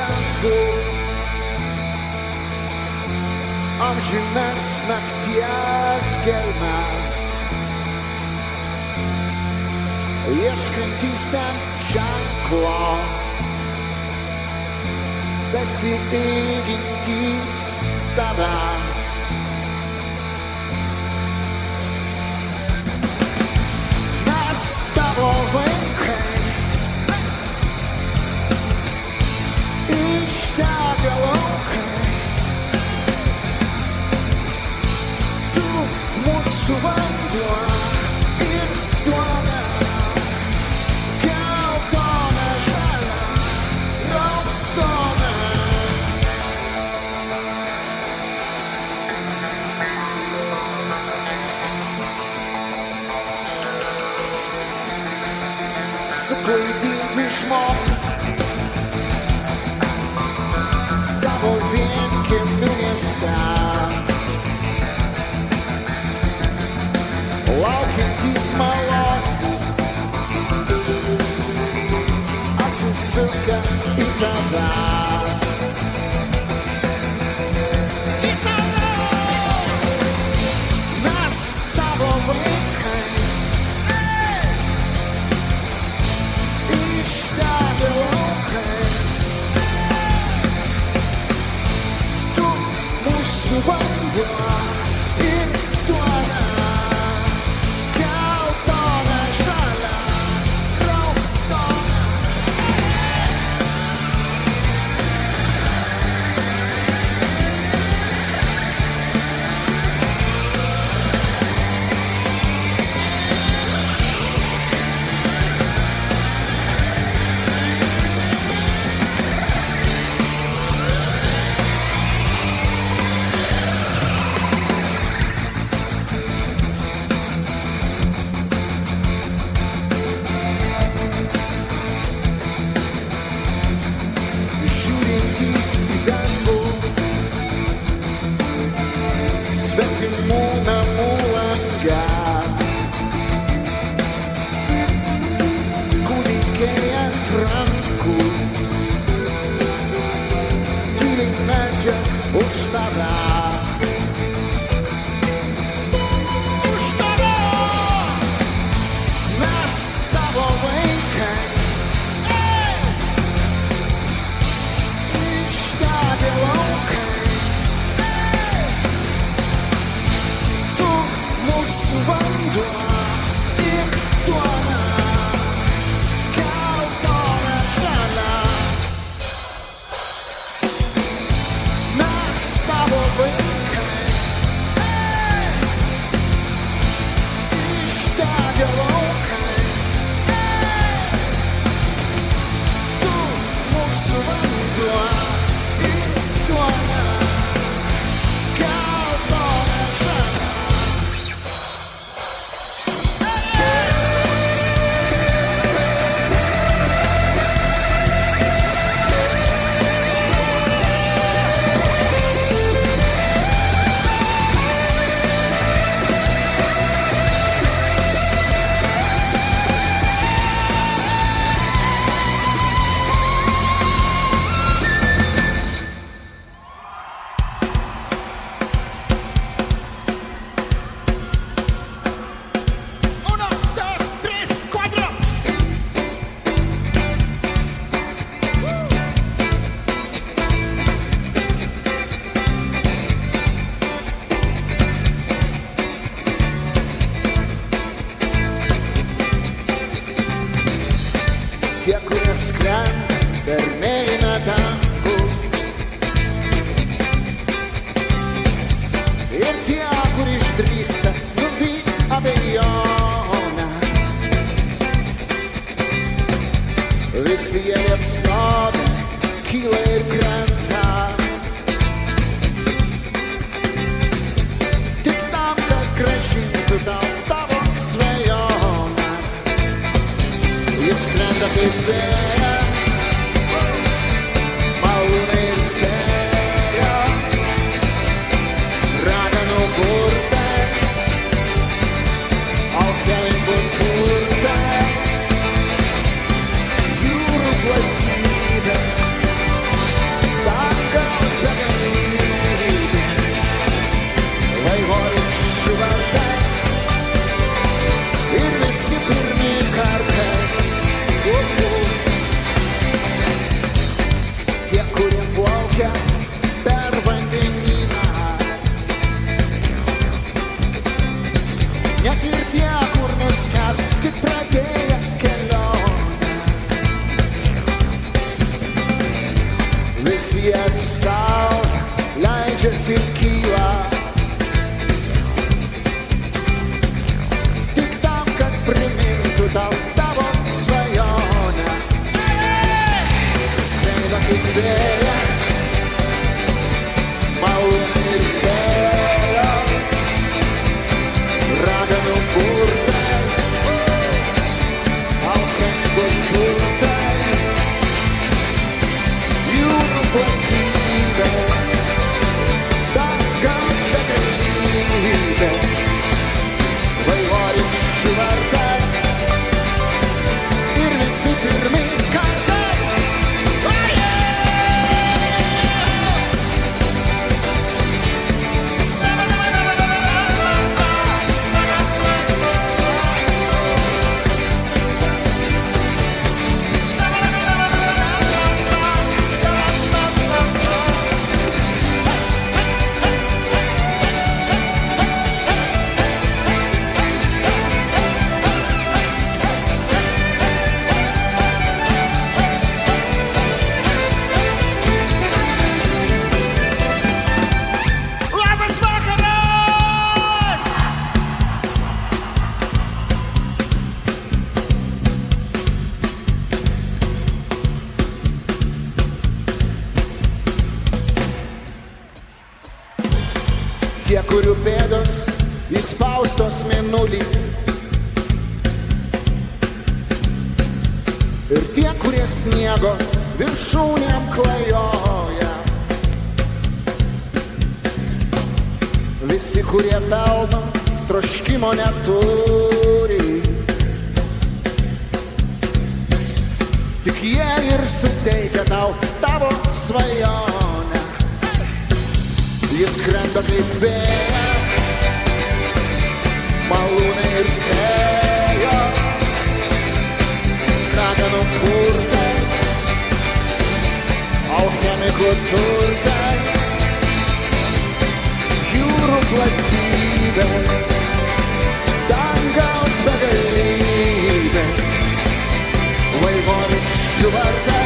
rankų, amžinas nakties gelmes, ieškantys ten ženklo, besiilgintys tavęs. Mes tavo vaikai, išdegę laukai, tu mūsų vanduo ir duona, geltona, žalia, raudona. Suklaidinti žmonės savo vienkiemių mieste, laukiantys malonės atsisuka į tave. Į tave! Mes tavo vaikai, išdegę laukai, tu mūsų vanduo ir duona, geltona, žalia, raudona. Žiūrintys į dangų, svetimų namų lange, kūdikiai ant rankų, tyliai meldžias už tave. Už tave! Mes tavo vaikai, išdegę laukai, tu mūsų vanduo ir duona, geltona, žalia. Mes tavo vaikai. leidžiasi ir kyla. Tik tam, kad primintų tau tavo svajonę. Skraido kaip vėjas, malūnai ir fėjos, raganų burtai, alchemikų turtai, jūrų platybės, dangaus begalybės, vaivorykščių vartai ir visi pirmyn kartai. Tie, kurių pėdos įspaustos mėnulį, ir tie, kurie sniego viršūnėm klajoja, visi, kurie pelno troškimo neturi, tik jie ir suteikia tau tavo svajonę. Jis skrenda kaip vėjas, malūnai ir fėjos, raganų burtai, alchemikų turtai, jūrų platybės, dangaus begalybės, vaivorykščių vartai